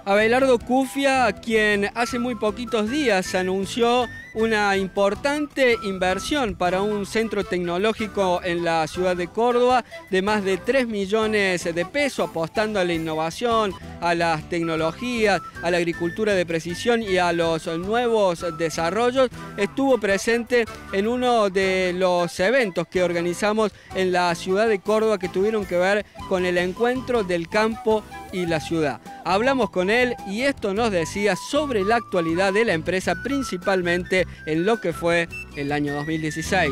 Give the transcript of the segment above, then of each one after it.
Abelardo Cufia, quien hace muy poquitos días anunció una importante inversión para un centro tecnológico en la ciudad de Córdoba de más de 3 millones de pesos, apostando a la innovación, a las tecnologías, a la agricultura de precisión y a los nuevos desarrollos. Estuvo presente en uno de los eventos que organizamos en la ciudad de Córdoba que tuvieron que ver con el encuentro del campo y la ciudad. Hablamos con él y esto nos decía sobre la actualidad de la empresa, principalmente en lo que fue el año 2016.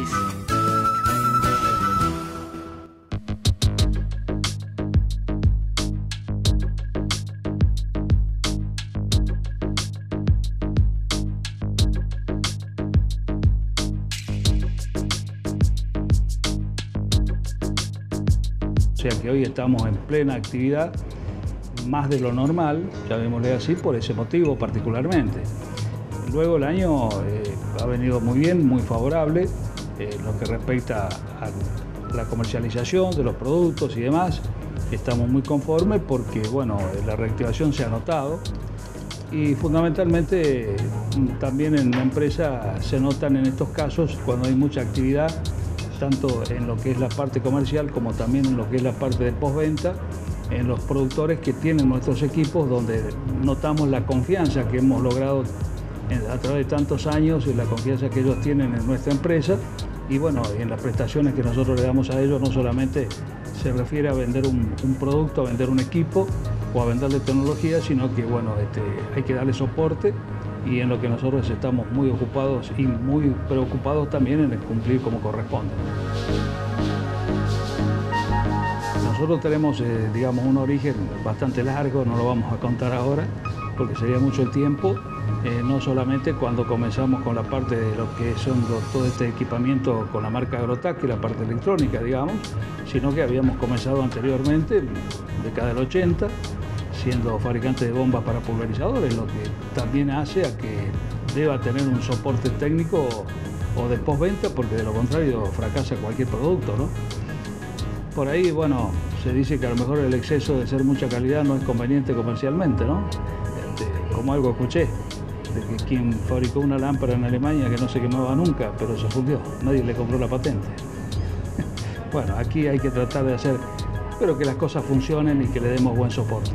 O sea que hoy estamos en plena actividad, más de lo normal, llamémosle así, por ese motivo particularmente. Luego el año ha venido muy bien, muy favorable, lo que respecta a la comercialización de los productos y demás. Estamos muy conformes porque, bueno, la reactivación se ha notado y fundamentalmente también en la empresa se notan en estos casos cuando hay mucha actividad, tanto en lo que es la parte comercial como también en lo que es la parte de postventa, en los productores que tienen nuestros equipos, donde notamos la confianza que hemos logrado a través de tantos años y la confianza que ellos tienen en nuestra empresa y bueno, en las prestaciones que nosotros le damos a ellos no solamente se refiere a vender un producto, a vender un equipo o a venderle tecnología, sino que bueno, hay que darle soporte y en lo que nosotros estamos muy ocupados y muy preocupados también en cumplir como corresponde. Nosotros tenemos, digamos, un origen bastante largo, no lo vamos a contar ahora porque sería mucho el tiempo, no solamente cuando comenzamos con la parte de lo que son todo este equipamiento con la marca Agrotac y la parte electrónica, digamos, sino que habíamos comenzado anteriormente, década del 80, siendo fabricante de bombas para pulverizadores, lo que también hace a que deba tener un soporte técnico o de postventa, porque de lo contrario fracasa cualquier producto, ¿no? Por ahí, bueno, se dice que a lo mejor el exceso de ser mucha calidad no es conveniente comercialmente, ¿no? Como algo escuché, de que quien fabricó una lámpara en Alemania que no se quemaba nunca, pero se fundió, nadie le compró la patente. Bueno, aquí hay que tratar de hacer, pero que las cosas funcionen y que le demos buen soporte.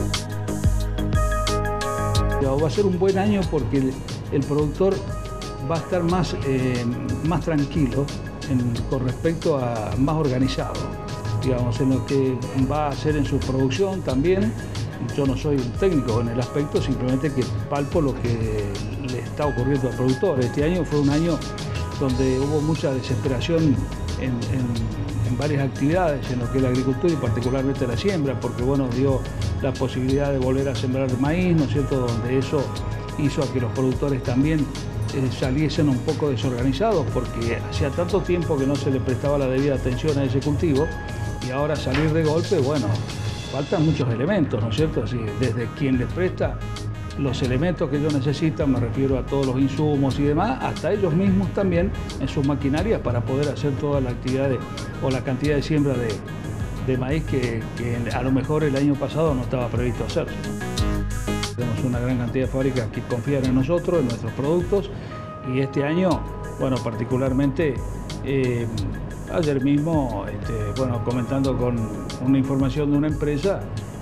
Va a ser un buen año porque el productor va a estar más tranquilo con respecto a más organizado, digamos, en lo que va a hacer en su producción también. Yo no soy un técnico en el aspecto, simplemente que palpo lo que le está ocurriendo al productor. Este año fue un año donde hubo mucha desesperación en varias actividades, en lo que es la agricultura y particularmente la siembra, porque bueno, dio la posibilidad de volver a sembrar maíz, ¿no es cierto?, donde eso hizo a que los productores también saliesen un poco desorganizados, porque hacía tanto tiempo que no se le prestaba la debida atención a ese cultivo y ahora salir de golpe, bueno, faltan muchos elementos, ¿no es cierto? Así, desde quien les presta los elementos que ellos necesitan, me refiero a todos los insumos y demás, hasta ellos mismos también en sus maquinarias para poder hacer toda la actividad o la cantidad de siembra de maíz que a lo mejor el año pasado no estaba previsto hacerse. Tenemos una gran cantidad de fábricas que confían en nosotros, en nuestros productos, y este año, bueno, particularmente, ayer mismo, bueno, comentando con una información de una empresa,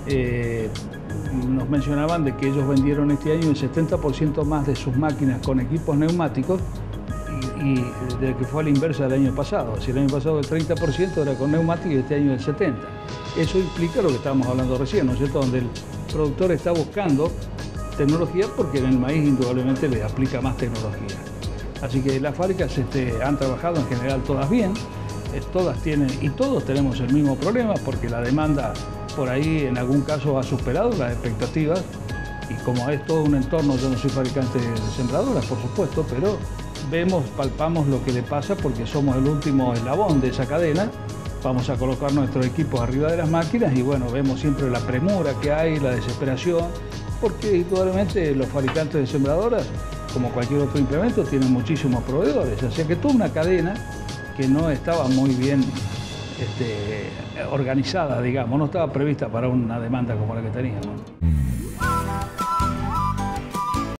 nos mencionaban de que ellos vendieron este año el 70% más de sus máquinas con equipos neumáticos y de que fue a la inversa del año pasado. Si el año pasado el 30% era con neumáticos y este año el 70%. Eso implica lo que estábamos hablando recién, ¿no es cierto?, donde el productor está buscando tecnología porque en el maíz indudablemente le aplica más tecnología. Así que las fábricas han trabajado en general todas bien, todas tienen y todos tenemos el mismo problema porque la demanda por ahí en algún caso ha superado las expectativas y como es todo un entorno, yo no soy fabricante de sembradoras, por supuesto, pero palpamos lo que le pasa porque somos el último eslabón de esa cadena. Vamos a colocar nuestros equipos arriba de las máquinas y bueno, vemos siempre la premura que hay, la desesperación, porque indudablemente los fabricantes de sembradoras, como cualquier otro implemento, tienen muchísimos proveedores, o sea que toda una cadena que no estaba muy bien organizada, digamos, no estaba prevista para una demanda como la que teníamos.